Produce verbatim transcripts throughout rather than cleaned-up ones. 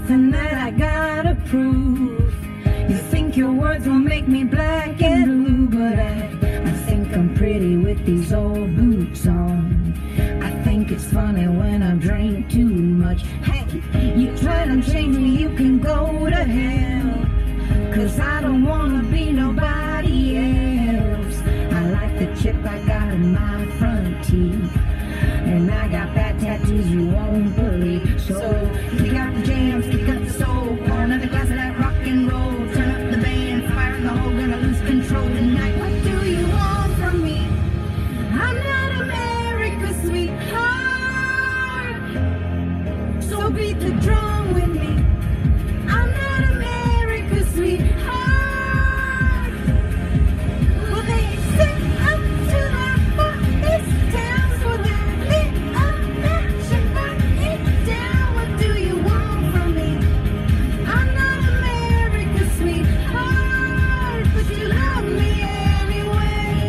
nothing that I gotta prove. You think your words will make me black and blue, but I, I think I'm pretty with these old boots on. I think it's funny when I drink too much. Hey, you try to change me, you can go to hell, 'cause I don't wanna be nobody else. I like the chip I got in my front teeth, and I got bad tattoos you won't believe. So kick out the jams, kick up the soul, pour another glass of that rock and roll, turn up the band, fire in the hole, gonna lose control tonight. What do you want from me? I'm not America's sweetheart, so beat the drum with me. I'm not America's sweetheart. Well, they sent up to the farthest towns for that lit up match and burn it down. What do you want from me? I'm not America's sweetheart, but you love me anyway.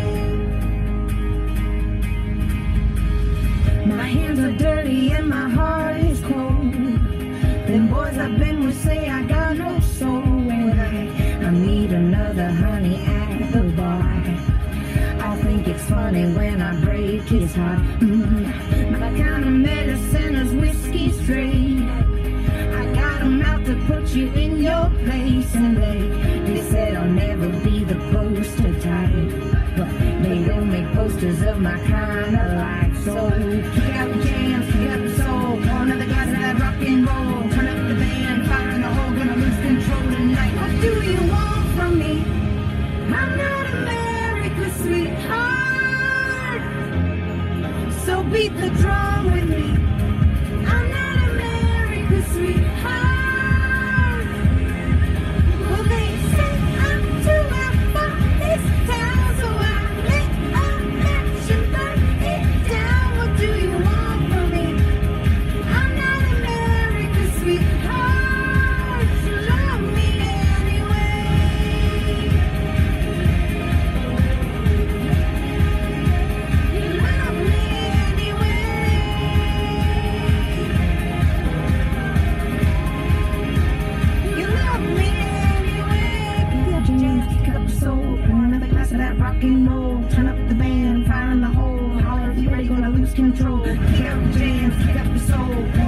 My hands are dirty and my heart is cold. Them boys I've been with say I got no soul. When I, I meet another honey at the bar, I think it's funny when I break his heart. Mm-hmm. My kind of medicine is whiskey straight. I got 'em out to put you in your place, and they, they said I'll never be the poster type, but they don't make posters of my kind of life. So kick out the jams, kick out the soul, pour another glass of that rock and roll, turn up the band, fire in the hole, gonna lose control tonight. What do you want from me? I'm not America's sweetheart, so beat the drum with me. I'm not America's sweetheart. Well, they sent up to my farthest town, so I lit a match and burned it down. What do you want from me? I'm not America's sweetheart, you love me anyway. You love me anyway. You love me anyway. Kick out your jams, kick up your soul, pour another glass of that rock and roll, turn up the band, fire in the hole, holler if you're ready, gonna lose control. Kick out the jams, kick up your soul, pour